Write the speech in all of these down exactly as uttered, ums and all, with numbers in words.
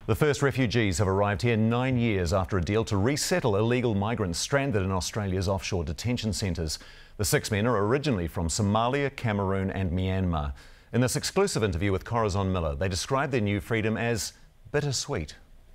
The first refugees have arrived here nine years after a deal to resettle illegal migrants stranded in Australia's offshore detention centres. The six men are originally from Somalia, Cameroon and Myanmar. In this exclusive interview with Corazon Miller, they describe their new freedom as bittersweet.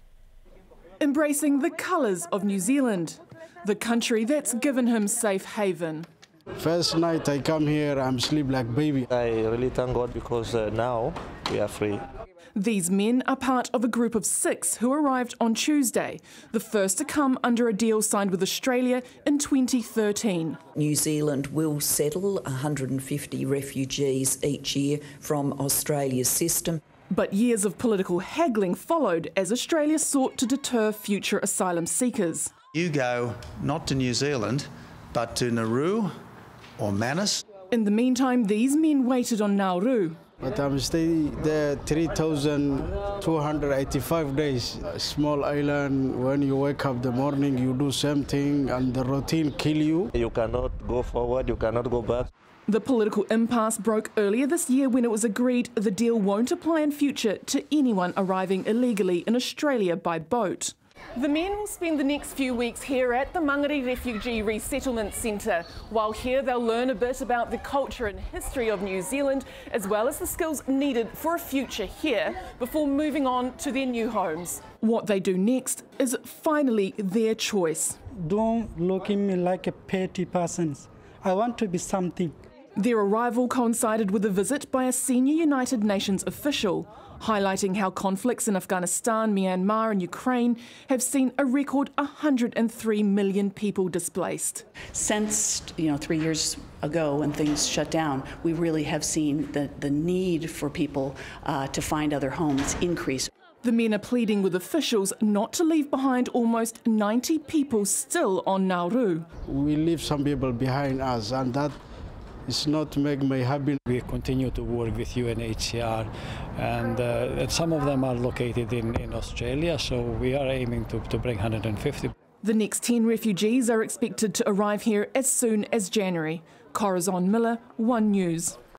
Embracing the colours of New Zealand, the country that's given him safe haven. First night I come here, I'm sleep like baby. I really thank God because uh, now we are free. These men are part of a group of six who arrived on Tuesday, the first to come under a deal signed with Australia in twenty thirteen. New Zealand will settle one hundred fifty refugees each year from Australia's system. But years of political haggling followed as Australia sought to deter future asylum seekers. You go not to New Zealand, but to Nauru or Manus. In the meantime, these men waited on Nauru. But I'm staying there three thousand two hundred eighty-five days. A small island, when you wake up in the morning, you do something and the routine kill you. You cannot go forward, you cannot go back. The political impasse broke earlier this year when it was agreed the deal won't apply in future to anyone arriving illegally in Australia by boat. The men will spend the next few weeks here at the Mangere Refugee Resettlement Centre. While here they'll learn a bit about the culture and history of New Zealand, as well as the skills needed for a future here before moving on to their new homes. What they do next is finally their choice. Don't look at me like a petty person. I want to be something. Their arrival coincided with a visit by a senior United Nations official, highlighting how conflicts in Afghanistan, Myanmar and Ukraine have seen a record one hundred three million people displaced. Since, you know, three years ago when things shut down, we really have seen the, the need for people uh, to find other homes increase. The men are pleading with officials not to leave behind almost ninety people still on Nauru. We leave some people behind us and that is not make me happy. We continue to work with U N H C R and uh, some of them are located in, in Australia, so we are aiming to, to bring one hundred fifty. The next ten refugees are expected to arrive here as soon as January. Corazon Miller, One News.